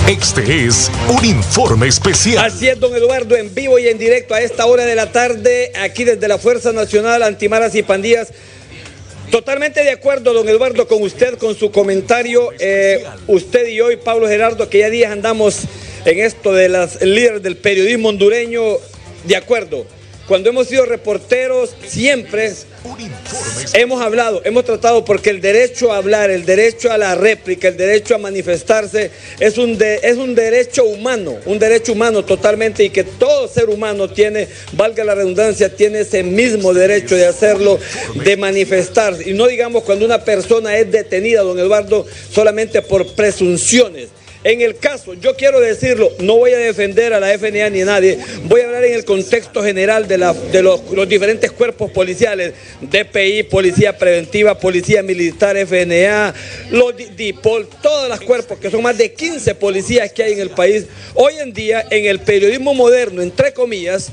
Este es un informe especial. Así es, don Eduardo, en vivo y en directo a esta hora de la tarde, aquí desde la Fuerza Nacional Antimaras y Pandillas. Totalmente de acuerdo, don Eduardo, con usted, con su comentario. Usted y yo y Pablo Gerardo, que ya días andamos en esto de las líderes del periodismo hondureño, de acuerdo. Cuando hemos sido reporteros, siempre hemos hablado, hemos tratado, porque el derecho a hablar, el derecho a la réplica, el derecho a manifestarse es un derecho humano totalmente, y que todo ser humano tiene, valga la redundancia, tiene ese mismo derecho de hacerlo, de manifestarse. Y no digamos cuando una persona es detenida, don Eduardo, solamente por presunciones. En el caso, yo quiero decirlo, no voy a defender a la FNA ni a nadie, voy a hablar en el contexto general de los diferentes cuerpos policiales, DPI, Policía Preventiva, Policía Militar, FNA, los DIPOL, todos los cuerpos, que son más de 15 policías que hay en el país. Hoy en día, en el periodismo moderno, entre comillas,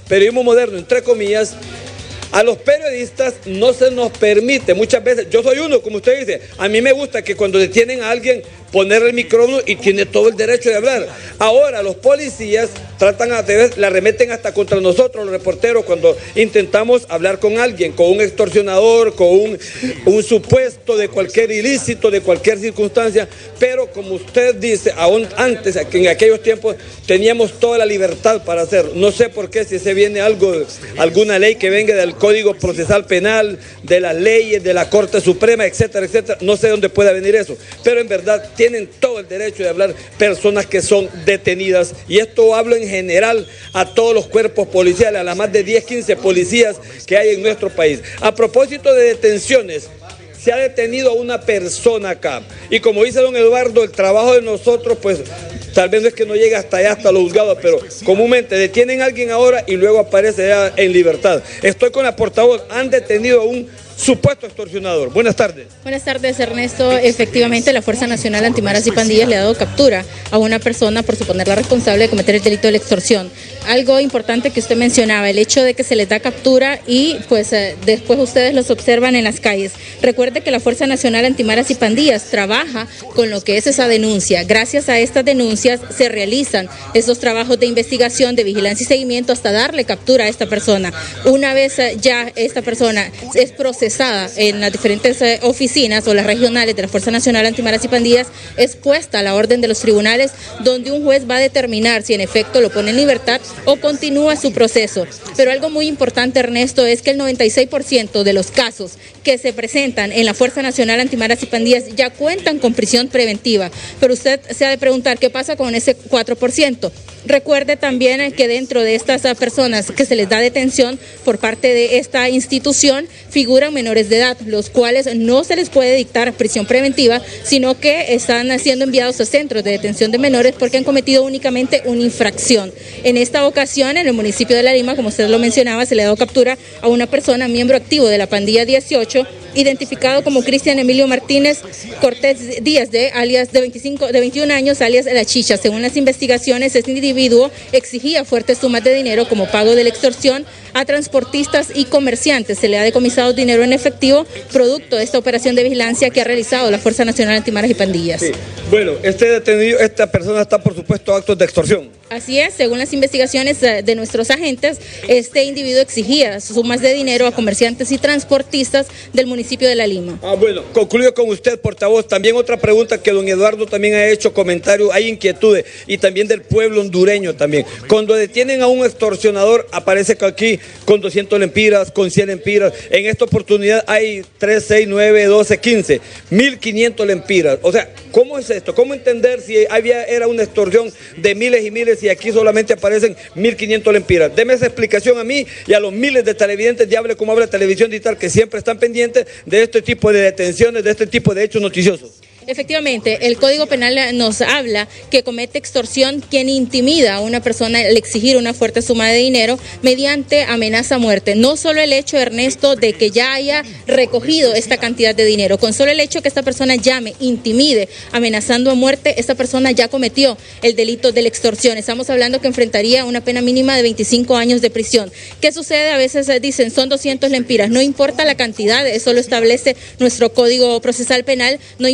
a los periodistas no se nos permite, muchas veces, yo soy uno, como usted dice, a mí me gusta que cuando detienen a alguien, poner el micrófono y tiene todo el derecho de hablar. Ahora los policías tratan a veces, la remeten hasta contra nosotros, los reporteros, cuando intentamos hablar con alguien, con un extorsionador, con un supuesto de cualquier ilícito, de cualquier circunstancia, pero como usted dice, aún antes, que en aquellos tiempos teníamos toda la libertad para hacerlo. No sé por qué, si se viene alguna ley que venga del Código Procesal Penal, de las leyes, de la Corte Suprema, etcétera, etcétera, no sé dónde pueda venir eso, pero en verdad tienen todo el derecho de hablar personas que son detenidas, y esto hablo en general a todos los cuerpos policiales, a las más de 10, 15 policías que hay en nuestro país. A propósito de detenciones, se ha detenido a una persona acá, y como dice don Eduardo, el trabajo de nosotros, pues tal vez no es que no llegue hasta allá, hasta los juzgados, pero comúnmente detienen a alguien ahora y luego aparece ya en libertad. Estoy con la portavoz, han detenido a un supuesto extorsionador. Buenas tardes. Buenas tardes, Ernesto. Efectivamente, la Fuerza Nacional Antimaras y Pandillas le ha dado captura a una persona por suponerla responsable de cometer el delito de la extorsión. Algo importante que usted mencionaba, el hecho de que se les da captura y pues después ustedes los observan en las calles. Recuerde que la Fuerza Nacional Antimaras y Pandillas trabaja con lo que es esa denuncia. Gracias a estas denuncias se realizan esos trabajos de investigación, de vigilancia y seguimiento hasta darle captura a esta persona. Una vez ya esta persona es procesada en las diferentes oficinas o las regionales de la Fuerza Nacional Antimaras y Pandillas, es puesta a la orden de los tribunales, donde un juez va a determinar si en efecto lo pone en libertad o continúa su proceso. Pero algo muy importante, Ernesto, es que el 96% de los casos que se presentan en la Fuerza Nacional Antimaras y Pandillas ya cuentan con prisión preventiva. Pero usted se ha de preguntar, ¿qué pasa con ese 4%? Recuerde también que dentro de estas personas que se les da detención por parte de esta institución figuran menores de edad, los cuales no se les puede dictar prisión preventiva, sino que están siendo enviados a centros de detención de menores porque han cometido únicamente una infracción. En esta ocasión, en el municipio de La Lima, como usted lo mencionaba, se le ha dado captura a una persona, miembro activo de la pandilla 18, identificado como Cristian Emilio Martínez Cortés Díaz, de 21 años, alias La Chicha. Según las investigaciones, este individuo exigía fuertes sumas de dinero como pago de la extorsión a transportistas y comerciantes. Se le ha decomisado dinero en efectivo, producto de esta operación de vigilancia que ha realizado la Fuerza Nacional Antimaras y Pandillas. Sí. Bueno, esta persona está, por supuesto, actos de extorsión. Así es, según las investigaciones de nuestros agentes, este individuo exigía sumas de dinero a comerciantes y transportistas del municipio de La Lima. Bueno, concluyo con usted, portavoz. También otra pregunta que don Eduardo también ha hecho comentario, hay inquietudes, y también del pueblo hondureño también. Cuando detienen a un extorsionador, aparece que aquí con 200 lempiras, con 100 lempiras. En esta oportunidad hay 3, 6, 9, 12, 15, 1.500 lempiras. O sea, ¿cómo es esto? ¿Cómo entender si era una extorsión de miles y miles y aquí solamente aparecen 1.500 lempiras? Deme esa explicación a mí y a los miles de televidentes de Hable Como Habla Televisión Digital, que siempre están pendientes de este tipo de detenciones, de este tipo de hechos noticiosos. Efectivamente, el Código Penal nos habla que comete extorsión quien intimida a una persona al exigir una fuerte suma de dinero mediante amenaza a muerte. No solo el hecho, Ernesto, de que ya haya recogido esta cantidad de dinero, con solo el hecho que esta persona llame, intimide, amenazando a muerte, esta persona ya cometió el delito de la extorsión. Estamos hablando que enfrentaría una pena mínima de 25 años de prisión. ¿Qué sucede? A veces dicen son 200 lempiras, no importa la cantidad, eso lo establece nuestro Código Procesal Penal, no importa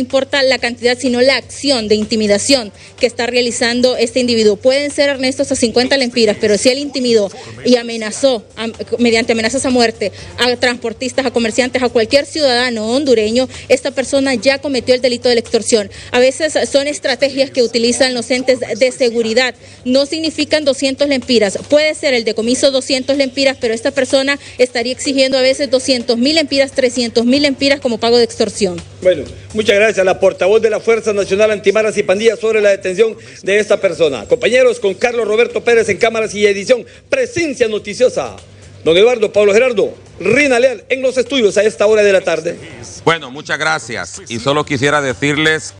la cantidad, sino la acción de intimidación que está realizando este individuo. Pueden ser, Ernesto, hasta 50 lempiras, pero si él intimidó y amenazó mediante amenazas a muerte a transportistas, a comerciantes, a cualquier ciudadano hondureño, esta persona ya cometió el delito de la extorsión. A veces son estrategias que utilizan los entes de seguridad. No significan 200 lempiras. Puede ser el decomiso 200 lempiras, pero esta persona estaría exigiendo a veces 200.000 lempiras, 300.000 lempiras como pago de extorsión. Bueno, muchas gracias. La portavoz de la Fuerza Nacional Antimaras y Pandillas sobre la detención de esta persona. Compañeros, con Carlos Roberto Pérez en cámaras y edición, presencia noticiosa. Don Eduardo, Pablo Gerardo, Rina Leal en los estudios a esta hora de la tarde. Bueno, muchas gracias. Y solo quisiera decirles